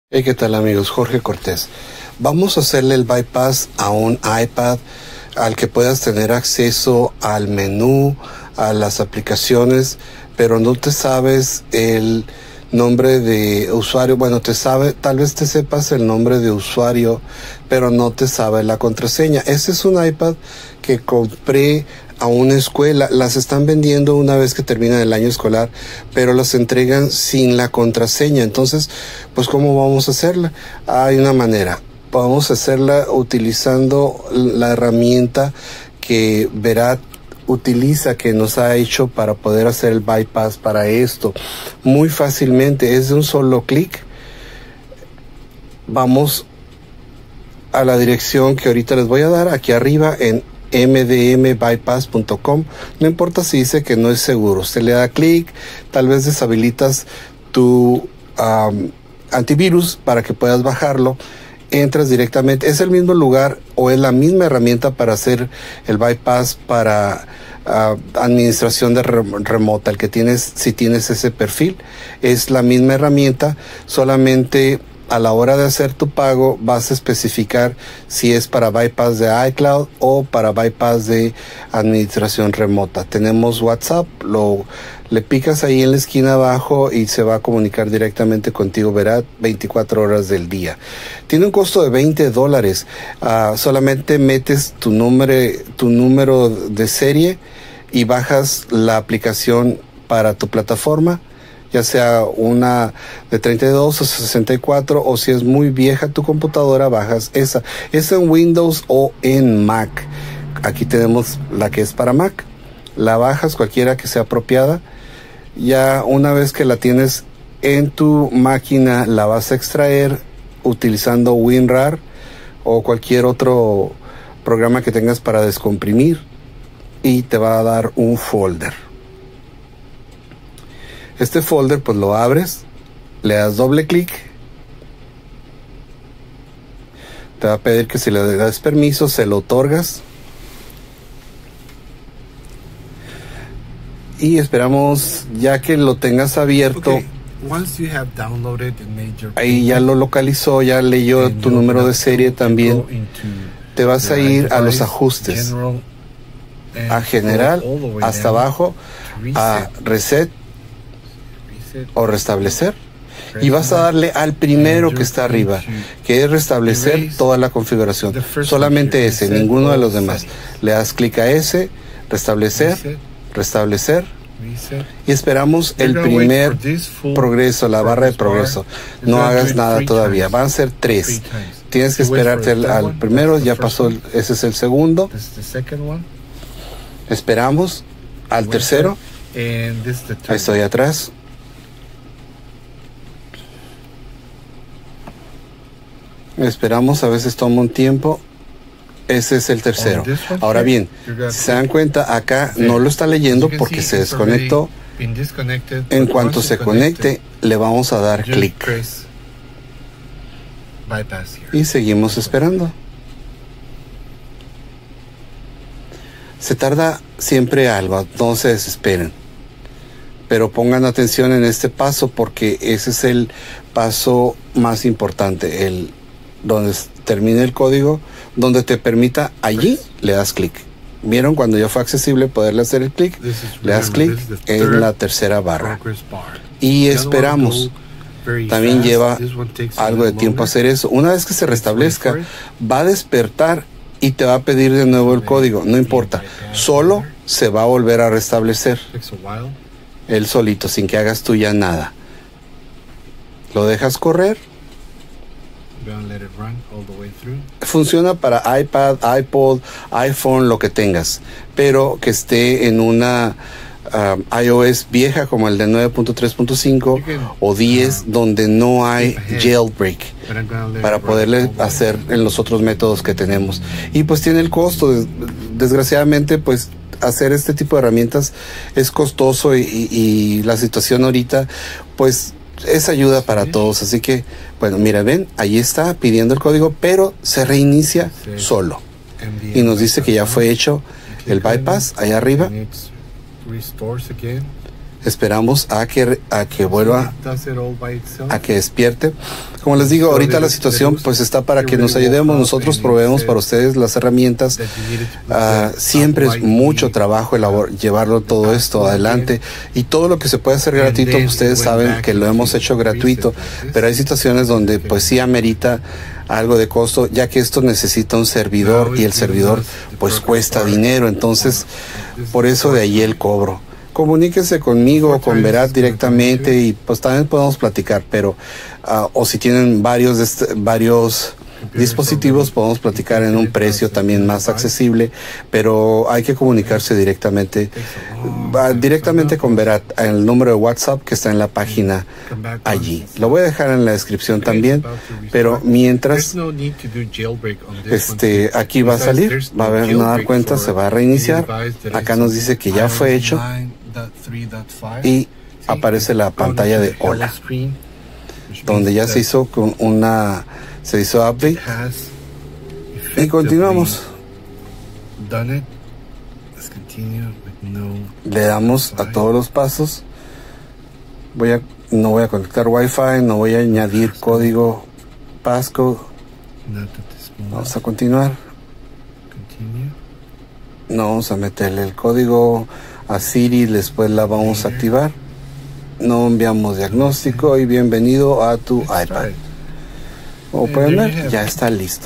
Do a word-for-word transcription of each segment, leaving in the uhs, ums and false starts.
Hey, ¿qué tal amigos? Jorge Cortés. Vamos a hacerle el bypass a un iPad al que puedas tener acceso al menú, a las aplicaciones, pero no te sabes el nombre de usuario. Bueno, te sabe, tal vez te sepas el nombre de usuario, pero no te sabe la contraseña. Este es un iPad que compré a una escuela. Las están vendiendo una vez que termina el año escolar, pero las entregan sin la contraseña. Entonces, pues ¿cómo vamos a hacerla? Hay una manera. Vamos a hacerla utilizando la herramienta que Verat utiliza, que nos ha hecho para poder hacer el bypass para esto. Muy fácilmente, es de un solo clic. Vamos a la dirección que ahorita les voy a dar aquí arriba en m d m bypass punto com. No importa si dice que no es seguro, usted le da clic, tal vez deshabilitas tu um, antivirus para que puedas bajarlo, entras directamente, es el mismo lugar o es la misma herramienta para hacer el bypass para uh, administración de re remota, el que tienes, si tienes ese perfil, es la misma herramienta, solamente a la hora de hacer tu pago vas a especificar si es para bypass de iCloud o para bypass de administración remota. Tenemos WhatsApp, lo le picas ahí en la esquina abajo y se va a comunicar directamente contigo, Verat, veinticuatro horas del día. Tiene un costo de veinte dólares. Uh, solamente metes tu número, tu número de serie y bajas la aplicación para tu plataforma, ya sea una de treinta y dos o sesenta y cuatro, o si es muy vieja tu computadora, bajas esa. Es en Windows o en Mac. Aquí tenemos la que es para Mac. La bajas, cualquiera que sea apropiada. Ya una vez que la tienes en tu máquina, la vas a extraer utilizando WinRAR o cualquier otro programa que tengas para descomprimir, y te va a dar un folder. Este folder pues lo abres, le das doble clic, te va a pedir que si le das permiso, se lo otorgas y esperamos ya que lo tengas abierto. Okay. Once you have downloaded and made your ahí ya lo localizó, ya leyó tu número de serie también. Te vas a ir a los ajustes, a general, hasta abajo, a reset o restablecer, y vas a darle al primero que está arriba, que es restablecer toda la configuración, solamente ese, ninguno de los demás. Le das clic a ese, restablecer, restablecer, y esperamos el primer progreso, la barra de progreso. No hagas nada todavía, van a ser tres, tienes que esperarte al, al primero, ya pasó, ese es el segundo, esperamos al tercero, ahí estoy atrás. Esperamos, a veces toma un tiempo. Ese es el tercero. Ahora bien, si se dan cuenta, acá no lo está leyendo porque se desconectó. En cuanto se conecte, le vamos a dar clic y seguimos esperando. Se tarda siempre algo, no se desesperen, pero pongan atención en este paso porque ese es el paso más importante, el donde termine el código, donde te permita, allí le das clic. ¿Vieron? Cuando ya fue accesible poderle hacer el clic, le das clic en la tercera barra y esperamos. También lleva algo de tiempo hacer eso. Una vez que se restablezca, va a despertar y te va a pedir de nuevo el código. No importa, solo se va a volver a restablecer él solito, sin que hagas tú ya nada. Lo dejas correr. Funciona para iPad, iPod, iPhone, lo que tengas, pero que esté en una uh, iOS vieja como el de nueve punto tres punto cinco o diez, donde no hay jailbreak, para poderle hacer en los otros métodos que tenemos. Y pues tiene el costo, desgraciadamente, pues hacer este tipo de herramientas es costoso, y, y, y la situación ahorita pues es ayuda para todos. Así que, bueno, mira, ven, ahí está pidiendo el código, pero se reinicia solo. Y nos dice que ya fue hecho el bypass, ahí arriba. Esperamos a que, a que vuelva, Does it all by itself? a que despierte. Como les digo, ahorita la situación pues está para que nos ayudemos. Nosotros proveemos para ustedes las herramientas. Uh, siempre es mucho trabajo elabor llevarlo todo esto adelante, y todo lo que se puede hacer gratuito, ustedes saben que lo hemos hecho gratuito, pero hay situaciones donde pues sí amerita algo de costo, ya que esto necesita un servidor y el servidor pues cuesta dinero. Entonces, por eso de ahí el cobro. Comuníquese conmigo o con Verat directamente y pues también podemos platicar, pero uh, o si tienen varios de este, varios dispositivos, podemos platicar en un precio también más accesible, pero hay que comunicarse directamente uh, directamente con Verat en el número de WhatsApp que está en la página allí. Lo voy a dejar en la descripción también, pero mientras este aquí va a salir, va a haber una dar cuenta, se va a reiniciar. Acá nos dice que ya fue hecho y aparece la pantalla de hola, donde ya se hizo con una se hizo update y continuamos. Le damos a todos los pasos. Voy a no voy a conectar Wi-Fi, no voy a añadir código passcode. Vamos a continuar. No vamos a meterle el código a Siri, después la vamos a activar. No enviamos diagnóstico y bienvenido a tu iPad. Como pueden ver, ya está listo.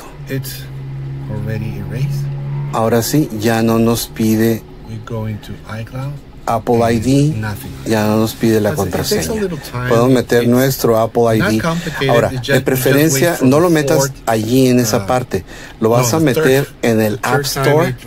Ahora sí, ya no nos pide Apple I D, ya no nos pide la contraseña. Podemos meter nuestro Apple I D. Ahora, de preferencia, no lo metas allí en esa parte. Lo vas a meter en el App Store,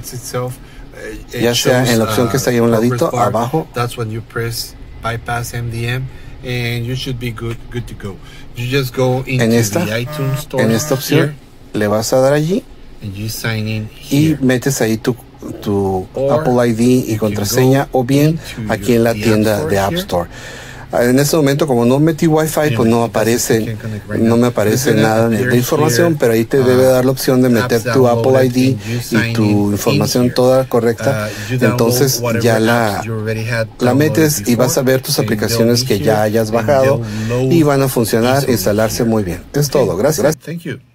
ya sea en la opción que está ahí a un ladito, abajo. Bypass M D M and you should be good good to go. You just go into en esta, the iTunes Store, en esta opción here, le vas a dar allí and you sign in y here. metes ahí tu, tu Apple I D y contraseña, o bien aquí en la tienda de App Store. En este momento, como no metí Wi-Fi, pues no aparece, no me aparece nada de información, pero ahí te debe dar la opción de meter tu Apple I D y tu información toda correcta. Entonces ya la, la metes y vas a ver tus aplicaciones que ya hayas bajado y van a funcionar, instalarse muy bien. Es todo. Gracias. Thank you.